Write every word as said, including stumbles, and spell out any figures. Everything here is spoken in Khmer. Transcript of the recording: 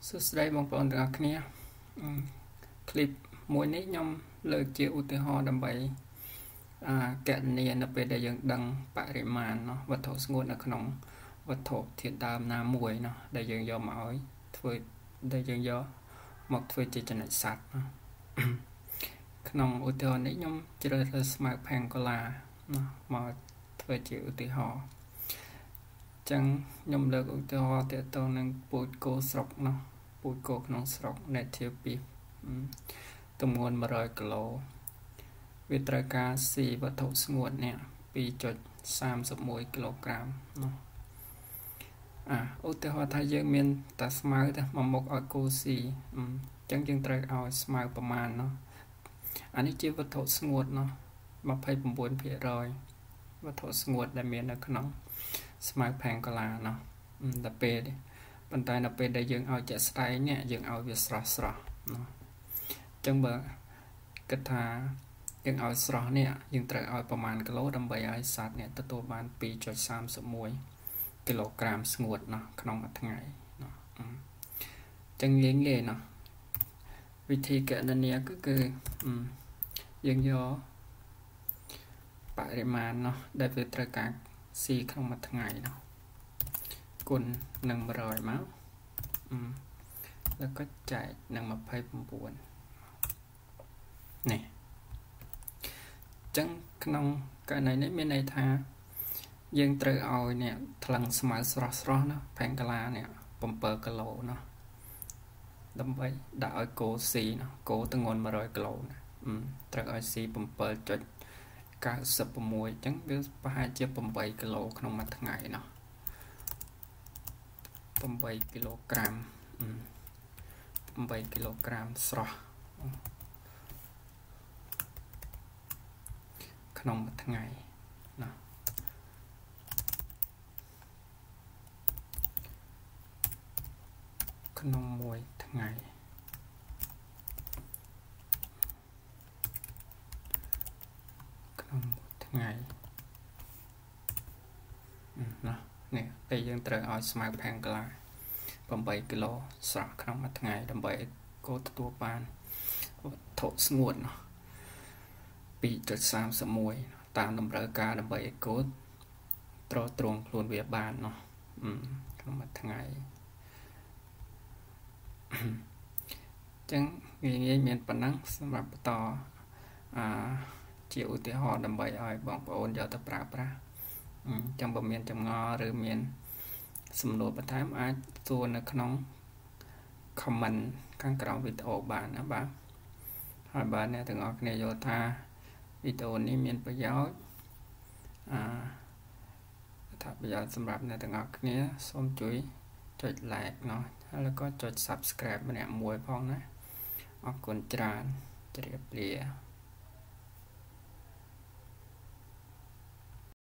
សួស្តីបងប្អូនទាំងអស់គ្នាคลิปមួយនេះខ្ញុំលើកជាឧទាហរណ៍ដើម្បីអាកណនីនៅពេលដែលយើងដឹងបរិមាណเนาะវត្ថុស្ងួតនៅក្នុងវត្ថុធាតុដើមណាមួយเนาะដែលយើងយកមកឲ្យធ្វើដែលយើងយកមកធ្វើជាចំណុចសัตว์ក្នុងឧទាហរណ៍នេះខ្ញុំជ្រើសរើសស្មើផាំងកូឡាเนาะមកធ្វើជាឧទាហរណ៍ចឹងខ្ញុំលើកឧទាហរណ៍ទាក់ទងនឹងពូជគោស្រុកเนาะពូជគោក្នុងស្រុក native beef ទម្ងន់one hundredគីឡូវាត្រូវការស៊ីវត្ថុស្ងួតនេះ two point three one គីឡូក្រាមเนาะអាឧទាហរណ៍ថាយើងមានតែស្មៅតែមួយមុខឲ្យគោស៊ីអញ្ចឹងយើងត្រូវឲ្យស្មៅប្រមាណเนาะអានេះជាវត្ថុស្ងួតเนาะtwenty-nineភាគរយ វត្ថុស្ងួតដែលមាននៅក្នុងស្មៅផាំងកូឡាเนาะដល់ពេលប៉ុន្តែនៅពេលដែលយើងឲ្យជាក់ស្ដែងនេះយើងឲ្យវាស្រស់ស្រស់เนาะអញ្ចឹងបើគិតថាយើងឲ្យស្រស់នេះយើងត្រូវឲ្យប្រមាណគីឡូដើម្បីឲ្យសត្វនេះទទួលបានtwo point three oneគីឡូក្រាមស្ងួតเนาะក្នុងមួយថ្ងៃเนาะអញ្ចឹងងាយងាយเนาะវិធីកណនាគឺគឺយើងយកបរិមាណเนาะដែលវាត្រូវការស៊ីក្នុងមួយថ្ងៃเนาะគុណនឹងone hundredមកแล้วก็ចែកនឹងtwenty-nineនេះចឹងក្នុងករណីនេះមានន័យថាយើងត្រូវឲ្យនេះថ្លឹងស្មៅស្រស់ស្រស់ណាផាំងកាឡានេះsevenគីឡូណាដើម្បីដាក់ឲ្យគោស៊ីណាគោទម្ងន់one hundredគីឡូណាត្រូវឲ្យស៊ីseven point nine sixចឹងវាប្រហែលជាeightគីឡូក្នុងមួយថ្ងៃណាeightគីឡូក្រាមeightគីឡូក្រាមស្រស់ក្នុងមួយថ្ងៃណាក្នុងមួយថ្ងៃក្នុងមួយថ្ងៃណានេះពេលយើងត្រូវឲ្យស្មៅផាំងកូឡាeightគីឡូស្រស់ក្នុងមួយថ្ងៃដើម្បីគោទទួលបានវត្ថុស្ងួតណាtwo point three oneតាមតម្រូវការដើម្បីឲ្យគោត្រទ្រង់ខ្លួនវាបានเนาะក្នុងមួយថ្ងៃអញ្ចឹងងាយងាយមានប៉ុណ្ណឹងសម្រាប់បន្តអាជាឧទាហរណ៍ដើម្បីឲ្យបងប្អូនយកទៅប្រើប្រាស់អញ្ចឹងបើមានចម្ងល់ឬមានសំណួរបន្ថែមអាចសួរនៅក្នុង comment ខាងក្រោមវីដេអូបានណាបាទហើយបាទអ្នកទាំងអស់គ្នាយល់ថាវីដេអូនេះមានប្រយោជន៍អាថាប្រយោជន៍សម្រាប់អ្នកទាំងអស់គ្នាសូមជួយចុច like เนาะហើយក៏ចុច subscribe ម្នាក់មួយផងណាអរគុណច្រើនជម្រាបលា